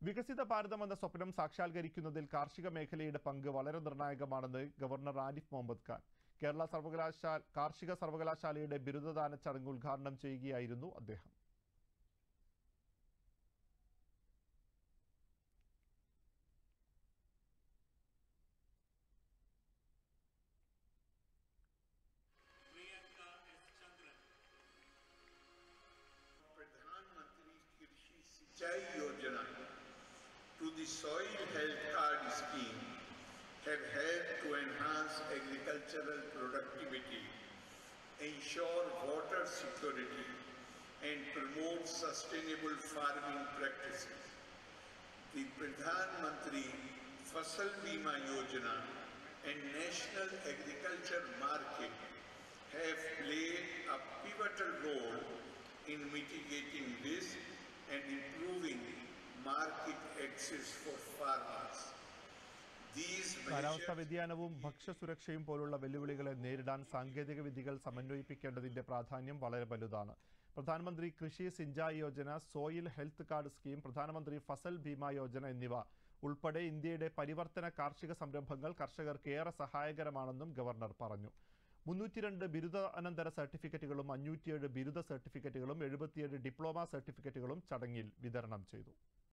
വികസിത ഭാരതം എന്ന സ്വപ്നം സാക്ഷാത്കരിക്കുന്നതിൽ കാർഷിക മേഖലയുടെ പങ്ക് വളരെ നിർണായകമാണെന്ന് ഗവർണർ ആരിഫ് മുഹമ്മദ് ഖാൻ കേരള കാർഷിക സർവകലാശാലയുടെ ബിരുദദാന ചടങ്ങ് ഉദ്ഘാടനം ചെയ്യുകയായിരുന്നു അദ്ദേഹം. प्रधानमंत्री कृषि सिंचाई योजना to the soil health card scheme have helped to enhance agricultural productivity, ensure water security and promote sustainable farming practices. The Pradhan Mantri Fasal Bima Yojana and National Agriculture Market have played a pivotal role in mitigating risk and improving market access for farmers. കാലാവസ്ഥാ വ്യതിയാനവും ഭക്ഷ്യസുരക്ഷയും പോലുള്ള വെല്ലുവിളികളെ നേരിടാൻ സാങ്കേതിക വിദ്യകൾ സമന്വയിപ്പിക്കേണ്ടതിന്റെ പ്രാധാന്യം വളരെ വലുതാണ്. Pradhanmantri Krishi Sinchai Yojana, soil health card scheme, Pradhanmantri Fasal Bima Yojana എന്നിവ ഉൾപ്പെടെ ഇന്ത്യയുടെ പരിവർത്തന കാർഷിക സംരംഭങ്ങൾ കർഷകർക്ക് ഏറെ സഹായകരമാണെന്നും ഗവർണർ പറഞ്ഞു. 302 ബിരുദാനന്തര സർട്ടിഫിക്കറ്റുകളും 507 ബിരുദ സർട്ടിഫിക്കറ്റുകളും 77 ഡിപ്ലോമ സർട്ടിഫിക്കറ്റുകളും ചടങ്ങിൽ വിതരണം ചെയ്തു.